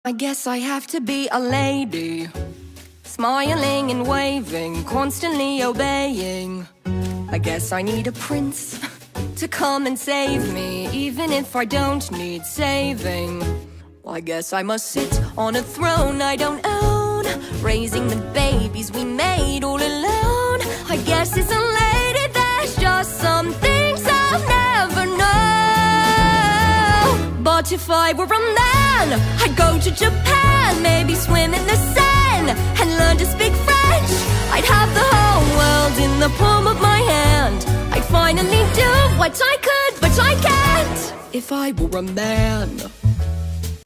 I guess I have to be a lady, smiling and waving, constantly obeying. I guess I need a prince to come and save me, even if I don't need saving. I guess I must sit on a throne I don't own, raising the babies we made all alone. I guess as a lady there's just some things I'll never know. But if I were a man, I'd go to Japan, maybe swim in the Seine and learn to speak French. I'd have the whole world in the palm of my hand. I'd finally do what I could, but I can't. If I were a man.